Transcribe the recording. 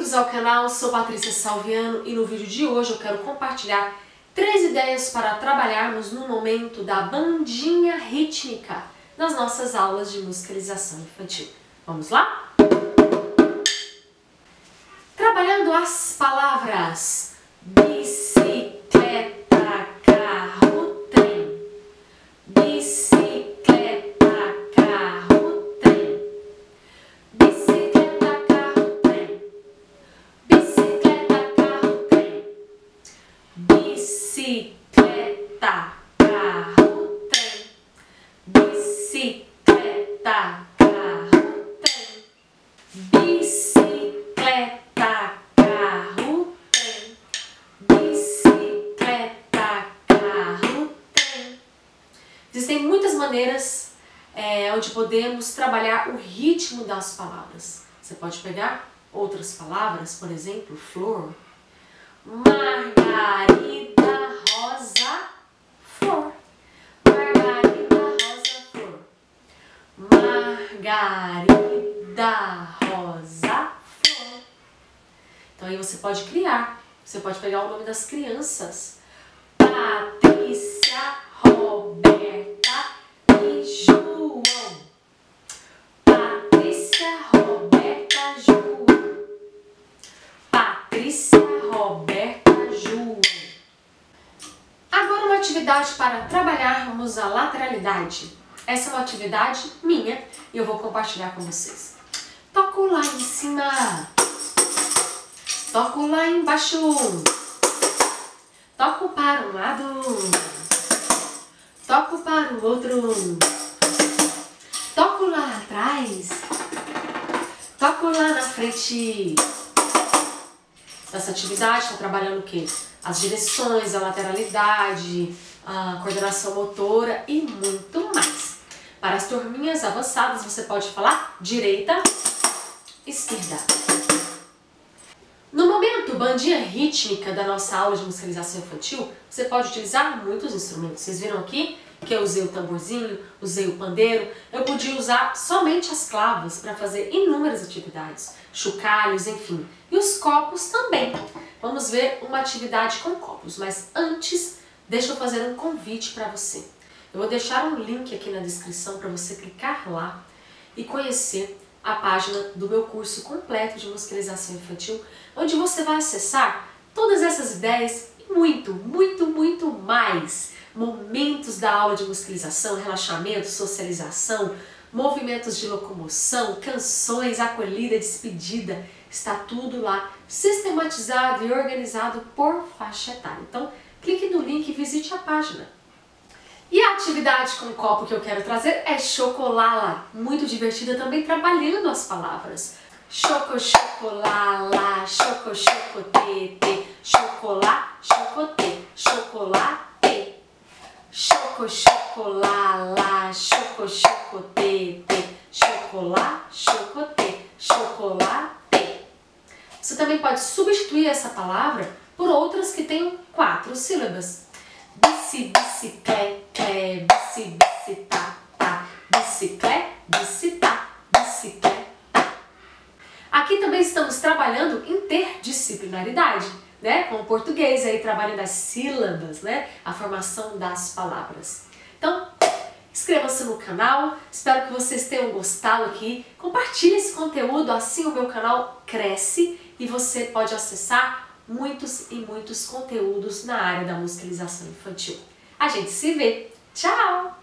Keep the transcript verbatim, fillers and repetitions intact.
Bem-vindos ao canal, sou Patrícia Salviano e no vídeo de hoje eu quero compartilhar três ideias para trabalharmos no momento da bandinha rítmica nas nossas aulas de musicalização infantil. Vamos lá? Trabalhando as palavras bicicleta, carro, trem. Bicicleta, carro, trem. Bicicleta, carro, trem. Bicicleta, carro, trem. Bicicleta, carro, trem. Bicicleta, carro, trem. Bicicleta, carro, trem. Bicicleta, carro, trem. Existem muitas maneiras é, onde podemos trabalhar o ritmo das palavras. Você pode pegar outras palavras, por exemplo, flor. Margarida, rosa, flor. Margarida, rosa, flor. Margarida, rosa, flor. Então aí você pode criar. Você pode pegar o nome das crianças. Patrícia, Roberta e João. Patrícia, Roberta, João. Patrícia, Roberta, João. Agora uma atividade para trabalharmos a lateralidade. Essa é uma atividade minha e eu vou compartilhar com vocês. Toco lá em cima. Toco lá embaixo. Toco para um lado. Toco para o outro. Toco lá atrás. Toco lá na frente. Essa atividade está trabalhando o quê? As direções, a lateralidade, a coordenação motora e muito mais. Para as turminhas avançadas, você pode falar direita, esquerda. No momento bandinha rítmica da nossa aula de musicalização infantil, você pode utilizar muitos instrumentos. Vocês viram aqui que eu usei o tamborzinho, usei o pandeiro. Eu podia usar somente as clavas para fazer inúmeras atividades, chocalhos, enfim. E os copos também. Vamos ver uma atividade com copos, mas antes, deixa eu fazer um convite para você. Eu vou deixar um link aqui na descrição para você clicar lá e conhecer a página do meu curso completo de musicalização infantil, onde você vai acessar todas essas ideias e muito, muito, muito mais. Momentos da aula de musicalização, relaxamento, socialização, movimentos de locomoção, canções, acolhida, despedida. Está tudo lá sistematizado e organizado por faixa etária. Então, clique no link e visite a página. E a atividade com copo que eu quero trazer é chocolala, muito divertida também trabalhando as palavras. Choco, chocolala, choco, chocotete, chocolá, chocotê, chocolate. Choco, chocolala, choco, chocotete, chocolá, chocotê, chocolate. Você também pode substituir essa palavra por outras que tenham quatro sílabas. Bici, bicicleta, bici, bicicleta, bicicleta, bicicleta, bicicleta. Aqui também estamos trabalhando interdisciplinaridade, né? Com o português aí trabalhando as sílabas, né? A formação das palavras. Então, inscreva-se no canal, espero que vocês tenham gostado aqui. Compartilhe esse conteúdo, assim o meu canal cresce e você pode acessar muitos e muitos conteúdos na área da musicalização infantil. A gente se vê. Tchau!